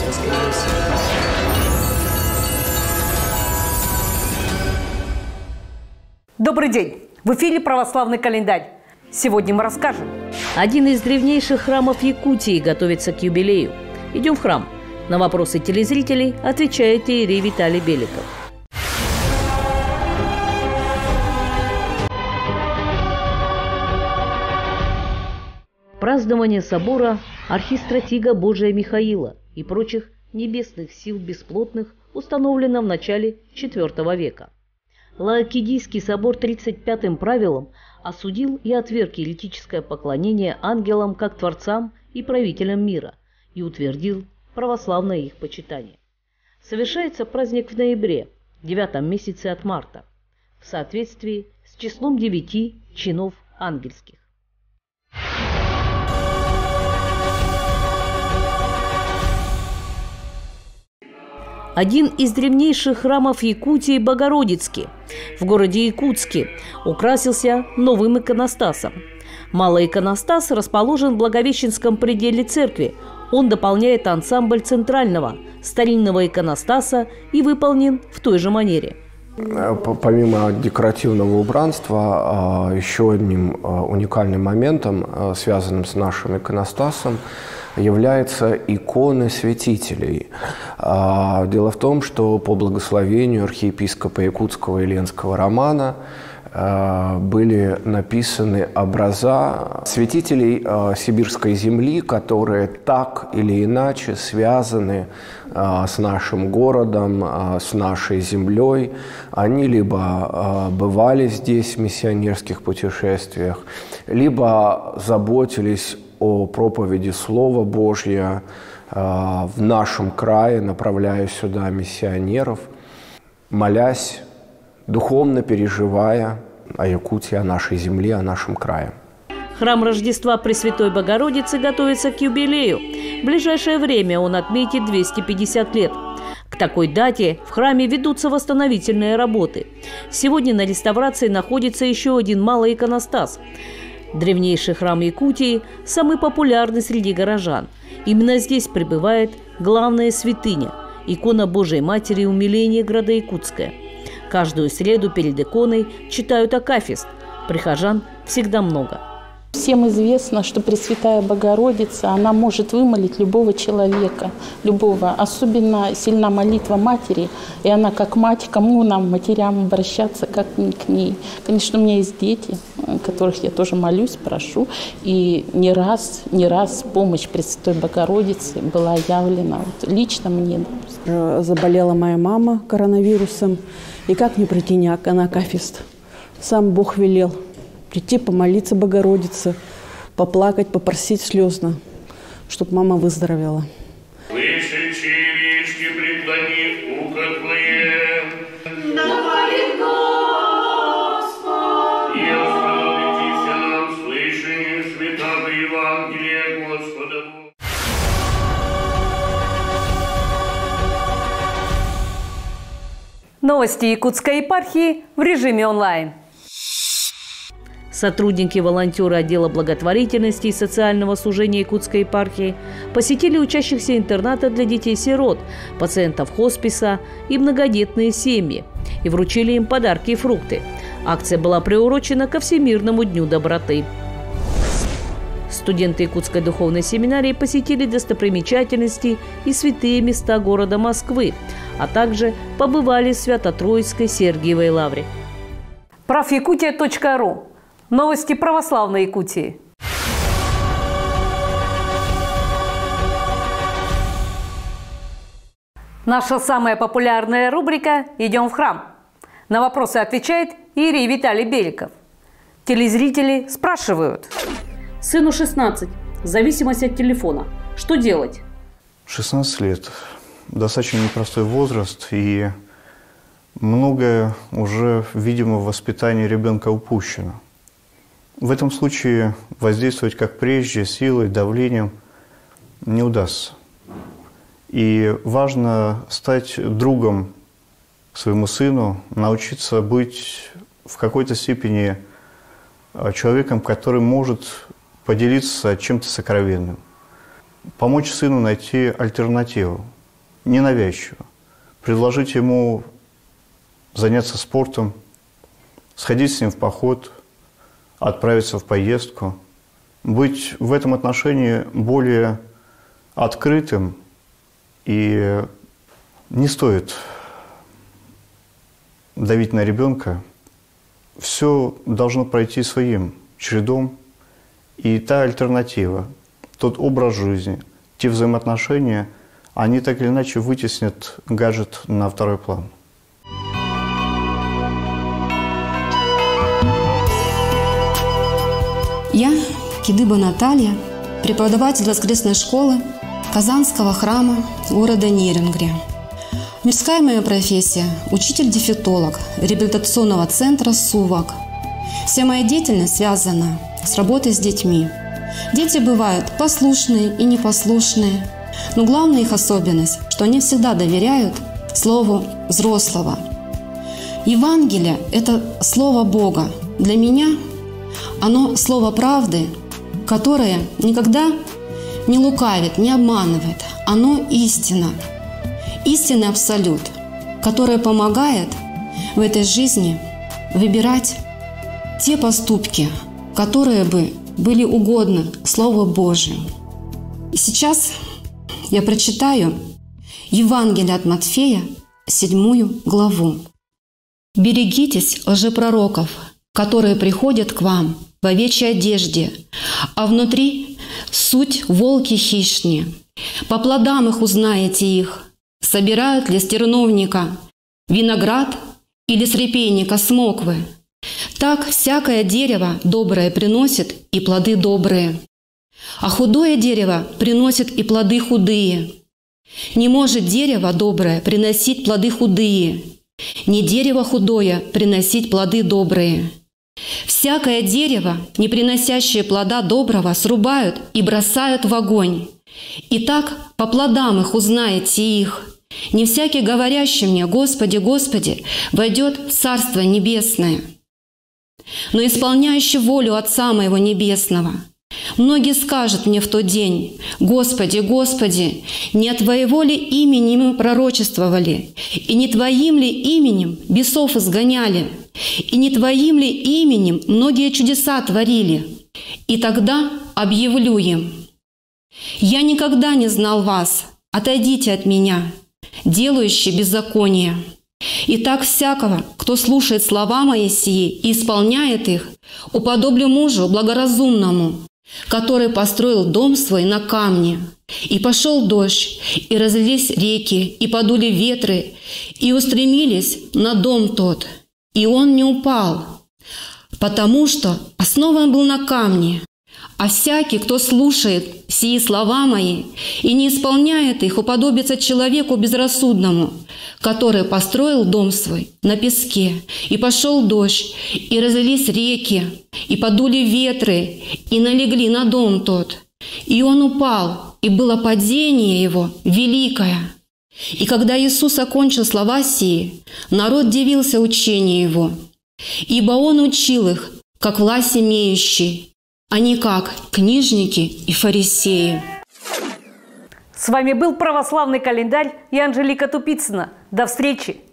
Рождественской миссии. Добрый день! В эфире «Православный календарь». Сегодня мы расскажем. Один из древнейших храмов Якутии готовится к юбилею. Идем в храм. На вопросы телезрителей отвечает иерей Виталий Беликов. Празднование собора архистратига Божия Михаила и прочих небесных сил бесплотных установлено в начале IV века. Лаокидийский собор 35-м правилом осудил и отверг еретическое поклонение ангелам как творцам и правителям мира и утвердил православное их почитание. Совершается праздник в ноябре, 9 месяце от марта, в соответствии с числом 9 чинов ангельских. Один из древнейших храмов Якутии Богородицкий в городе Якутске украсился новым иконостасом. Малый иконостас расположен в Благовещенском пределе церкви. Он дополняет ансамбль центрального старинного иконостаса и выполнен в той же манере. Помимо декоративного убранства, еще одним уникальным моментом, связанным с нашим иконостасом, являются иконы святителей. Дело в том, что по благословению архиепископа Якутского и Ленского Романа были написаны образа святителей сибирской земли, которые так или иначе связаны с нашим городом, с нашей землей. Они либо бывали здесь в миссионерских путешествиях, либо заботились о проповеди Слова Божьего в нашем крае, направляя сюда миссионеров, молясь, духовно переживая о Якутии, о нашей земле, о нашем крае. Храм Рождества Пресвятой Богородицы готовится к юбилею. В ближайшее время он отметит 250 лет. К такой дате в храме ведутся восстановительные работы. Сегодня на реставрации находится еще один малый иконостас. Древнейший храм Якутии – самый популярный среди горожан. Именно здесь пребывает главная святыня – икона Божией Матери умиления города Якутская. Каждую среду перед иконой читают акафист. Прихожан всегда много. Всем известно, что Пресвятая Богородица, она может вымолить любого человека, любого. Особенно сильна молитва Матери, и она как мать, кому нам, матерям, обращаться, как не к ней. Конечно, у меня есть дети, которых я тоже молюсь, прошу, и не раз помощь Пресвятой Богородицы была явлена вот, лично мне. Заболела моя мама коронавирусом, и как не прийти на акафист? Сам Бог велел. Прийти, помолиться Богородице, поплакать, попросить слезно, чтобы мама выздоровела. Выше черешки преклони ухо твое, напоит Господь, и остановитесь нам слышание святого Евангелия Господа. Новости Якутской епархии в режиме онлайн. Сотрудники-волонтеры отдела благотворительности и социального служения Якутской епархии посетили учащихся интерната для детей-сирот, пациентов хосписа и многодетные семьи и вручили им подарки и фрукты. Акция была приурочена ко Всемирному дню доброты. Студенты Якутской духовной семинарии посетили достопримечательности и святые места города Москвы, а также побывали в Свято-Троицкой Сергиевой лавре. Правякутия.ру. Новости православной Якутии. Наша самая популярная рубрика «Идем в храм». На вопросы отвечает иерей Виталий Беликов. Телезрители спрашивают. Сыну 16. Зависимость от телефона. Что делать? 16 лет. Достаточно непростой возраст, и многое уже, видимо, в воспитании ребенка упущено. В этом случае воздействовать, как прежде, силой, давлением не удастся. И важно стать другом своему сыну, научиться быть в какой-то степени человеком, который может поделиться чем-то сокровенным. Помочь сыну найти альтернативу. ненавязчиво. Предложить ему заняться спортом, сходить с ним в поход, отправиться в поездку, быть в этом отношении более открытым, и не стоит давить на ребенка. Все должно пройти своим чередом, и та альтернатива, тот образ жизни, те взаимоотношения, они так или иначе вытеснят гаджет на второй план. Я, Кидыба Наталья, преподаватель воскресной школы Казанского храма города Нерюнгри. Мирская моя профессия – учитель-дефектолог реабилитационного центра «Сувак». Вся моя деятельность связана с работой с детьми. Дети бывают послушные и непослушные, но главная их особенность, что они всегда доверяют слову взрослого. Евангелие – это слово Бога. Для меня оно слово правды, которое никогда не лукавит, не обманывает. Оно истина. Истинный абсолют, который помогает в этой жизни выбирать те поступки, которые бы были угодны Слову Божию. И сейчас я прочитаю Евангелие от Матфея, 7 главу. «Берегитесь лжепророков, которые приходят к вам в овечьей одежде, а внутри суть волки хищные. По плодам их узнаете их. Собирают ли с терновника виноград или с репейника смоквы? Так всякое дерево доброе приносит и плоды добрые, а худое дерево приносит и плоды худые. Не может дерево доброе приносить плоды худые, не дерево худое приносить плоды добрые. Всякое дерево, не приносящее плода доброго, срубают и бросают в огонь. Итак, по плодам их узнаете их. Не всякий, говорящий мне: Господи, Господи, войдет в Царство Небесное, но исполняющий волю Отца Моего Небесного. Многие скажут мне в тот день: Господи, Господи, не от Твоего ли имени мы пророчествовали, и не Твоим ли именем бесов изгоняли, и не Твоим ли именем многие чудеса творили? И тогда объявлю им: я никогда не знал вас, отойдите от меня, делающие беззаконие. Итак, всякого, кто слушает слова мои сии и исполняет их, уподоблю мужу благоразумному, который построил дом свой на камне. И пошел дождь, и разлились реки, и подули ветры, и устремились на дом тот. И он не упал, потому что основан был на камне. А всякий, кто слушает сии слова мои и не исполняет их, уподобится человеку безрассудному, который построил дом свой на песке. И пошел дождь, и разлились реки, и подули ветры, и налегли на дом тот. И он упал, и было падение его великое. И когда Иисус окончил слова сии, народ дивился учению его, ибо он учил их, как власть имеющий, а не как книжники и фарисеи. С вами был православный календарь и Анжелика Тупицына. До встречи!